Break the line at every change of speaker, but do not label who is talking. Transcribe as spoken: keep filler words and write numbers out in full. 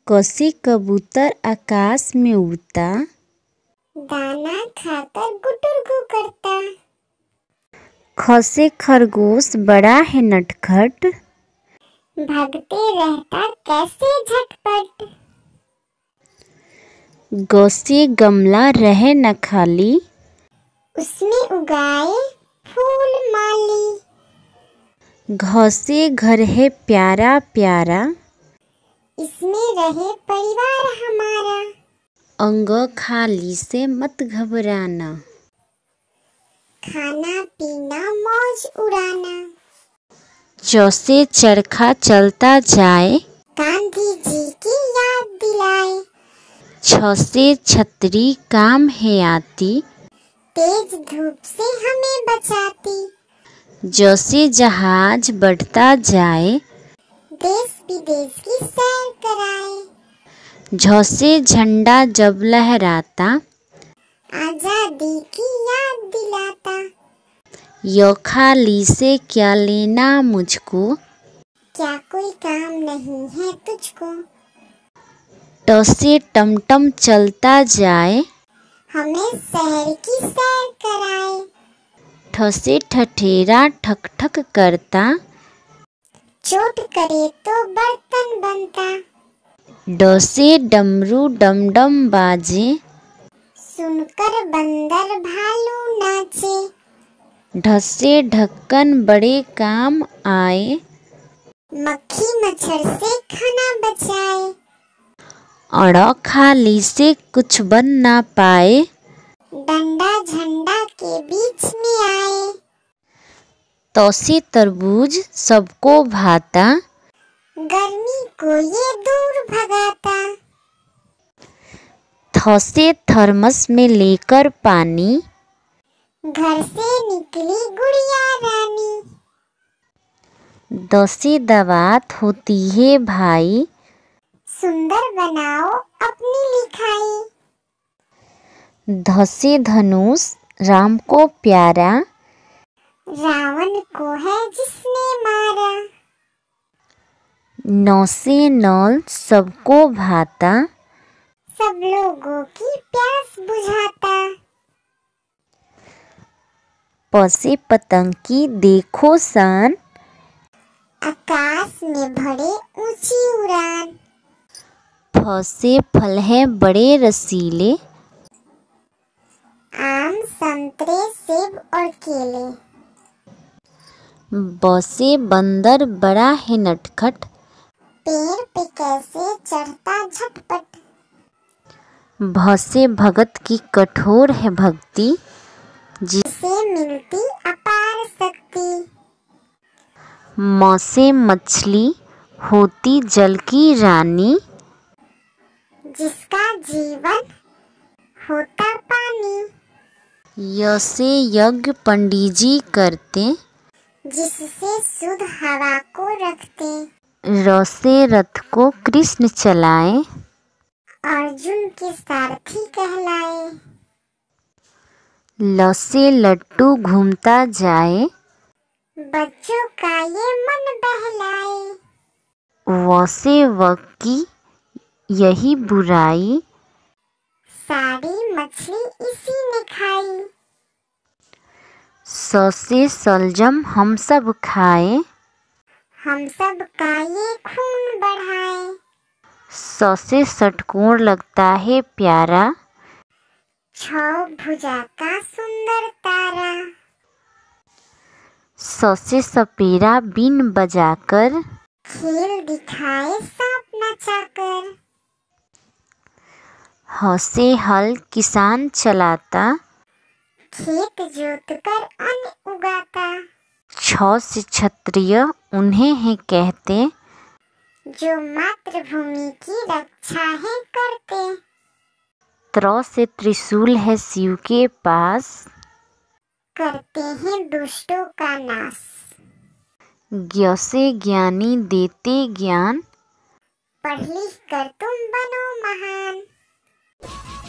क से कबूतर आकाश में उड़ता,
दाना खाकर गुटुरगु करता।
ख से खरगोश बड़ा है नटखट,
भागते रहता कैसे झटपट।
ग से गमला रहे न खाली,
उसमें उगाए फूल माली।
घ से घर है प्यारा प्यारा,
इसमें रहे परिवार हमारा।
अंग खाली से मत घबराना,
खाना पीना मौज उड़ाना।
च से चरखा चलता जाए,
गांधी जी की याद दिलाए।
छ से छतरी काम है आती,
तेज धूप से हमें बचाती।
ज से जहाज बढ़ता जाए,
देश विदेश की सैर कराए।
झ से झंडा जब लहराता,
आजादी की याद दिलाता।
य खाली से क्या लेना मुझको,
क्या कोई काम नहीं है तुझको।
ट से टमटम चलता जाए,
हमें शहर की सैर कराए।
ठ से ठठेरा ठक ठक करता,
चोट करे तो बर्तन बनता।
ड से डमरू डम डम बाजे,
सुनकर बंदर भालू नाचे।
ढ से ढक्कन बड़े काम आए,
मक्खी मच्छर से खाना बचाए।
अड़ खाली से कुछ बन ना पाए,
डंडा झंडा के बीच में आए।
त से तरबूज सबको भाता,
गर्मी को ये दूर भगाता।
थ से थर्मस में लेकर पानी,
घर से निकली गुड़िया रानी।
द से दावत होती है भाई,
सुंदर बनाओ अपनी लिखाई।
ध से धनुष राम को प्यारा,
रावण को है जिसने मारा।
न से नल सबको भाता,
सब लोगों की प्यास बुझाता।
प से पतंग की देखो शान,
आकाश में भरे ऊंची उड़ान।
फ से फल है बड़े रसीले,
आम संतरे सेब और केले।
ब से बंदर बड़ा है नटखट,
पेड़ पे कैसे चढ़ता झटपट।
भ से भगत की कठोर है भक्ति,
जिसे मिलती अपार शक्ति।
म से मछली होती जल की रानी,
जिसका जीवन होता पानी।
य से यज्ञ पंडित जी करते,
जिससे शुद्ध हवा को रखते।
र से रथ को कृष्ण चलाए,
अर्जुन के सारथी कहलाए।
ल से लट्टू घूमता जाए,
बच्चों का ये मन बहलाए।
व से वक की यही बुराई,
सारी मछली इसी ने खाई।
स से सलजम हम सब खाए,
हम सब का ये खून बढ़ाए।
स से षटकोण लगता है प्यारा,
छह भुजा का सुंदर तारा।
स से सपेरा बीन बजाकर,
खेल दिखाए सांप नचाकर।
ह से हल किसान चलाता,
खेत जोत कर अन्न उगाता।
छ से क्षत्रिय उन्हें है कहते,
जो मातृभूमि की रक्षा है करते।
त्र से त्रिशूल है शिव के पास,
करते हैं दुष्टों का नाश।
ज्ञ से ज्ञानी देते ज्ञान,
पढ़ लिख कर तुम बनो महान।